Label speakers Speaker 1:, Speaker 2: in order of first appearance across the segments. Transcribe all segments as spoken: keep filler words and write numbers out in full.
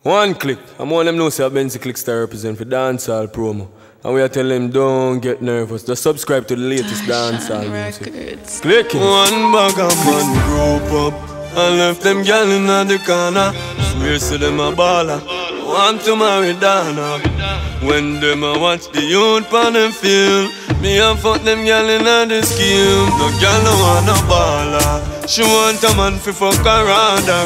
Speaker 1: One click. I'm one of them know say Benzi Clickstar represent for dancehall promo. And we are telling them don't get nervous. Just subscribe to the latest dancehall music. Click it.
Speaker 2: One bag of man grew up and left them gyal in the corner. Swear to them a baller. Want to marry Dana. When them a watch the youth on them field, me a fuck them gyal in the scheme. No gyal no want no baller. She want a man fi fuck her rather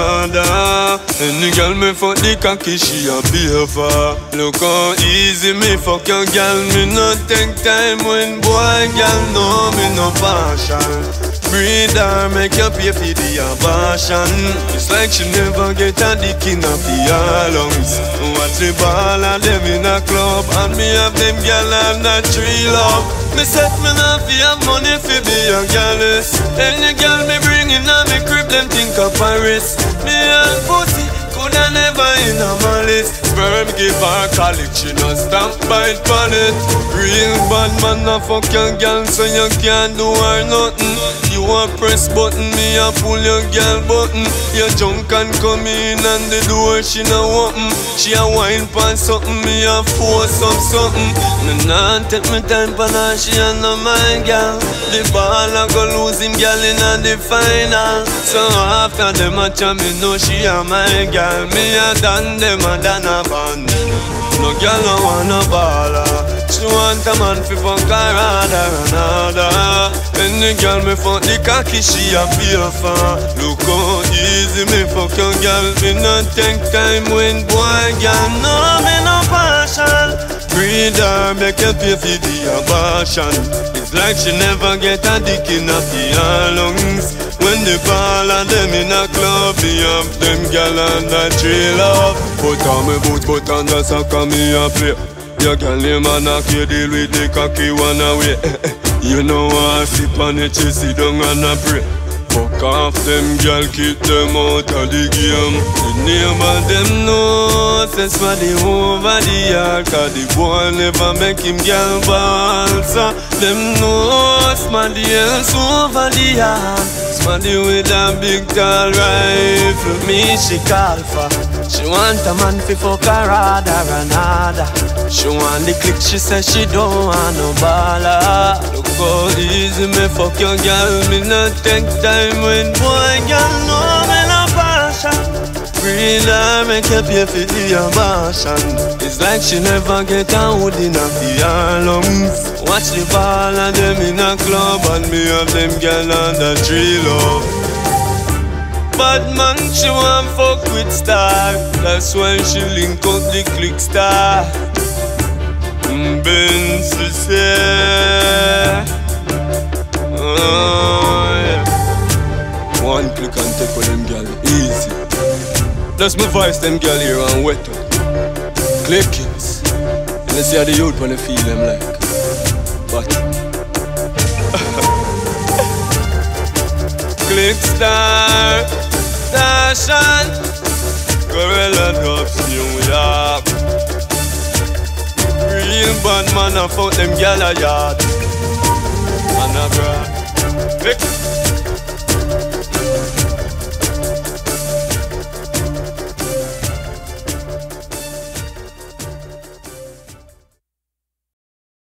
Speaker 2: another. Any girl me fuck the cocky, she a beaver. Look how easy me fuck your girl. Me no take time when boy girl know me no passion. Breed her, make you pay for the abortion. It's like she never get a dick in her lungs. Watch the ball and them in a club, and me have them girl and a tree love. Me set me not fi have money fi be a gallus. Any girl me bring in a me crib, them think of Paris. Me and pussy coulda never in a malice. Sperm give her college, she no stamp bite on it. Real bad man a fuck your girl, so you can't do her nothing. You a press button, me a pull your girl button. Your junk can come in and the door she no open. She a wine pan something, me a force up something. Me nah take me time pan her, she a no my girl. The ball a go lose him girl in a the final. So after them a champ, me know she a my girl. Me a done them a done a band. No girl no want no baller. She want a man fi fuck her rather another. Any girl me fuck the cocky, she a pay for. Look how easy me fuck your girl. Me no take time when boy girl know me no passion. Breed her, make you pay for the abortion. It's like she never get a dick in her lungs. When the ball and them in a club, me have them girl and a tree love. Put on me boots, put on the soccer, me a play. Your girl name and a key deal with the cocky one away. You know I sip on it, you sit down and a pray. Fuck off them girl, keep them out of the game. The name of them know, says for the over the yard. Cause the boy never make him girl ball. So them know, smarty else over the yard. Smarty with a big tall rifle, me she call for. She want a man fi fuck her rather another. She want the click, she says she don't want no baller. Look how easy me fuck your girl, me not take time when boy girl know me no passion. Breed her, make you pay for the abortion. It's like she never get a wood in her lungs. Watch the ball and them in a club, and me have them girl and a tree love. Bad man, she want fuck with star. That's why she link up the click star. Benzi say, oh yeah. One click and take with them girl, easy. That's my voice, them girl here and wet up. Click it. And let's see how the youth wanna feel them like. But Click star, station, Gorilla Dubs, New York. Real bad man, I fuck them gyal a yard. Man a brag.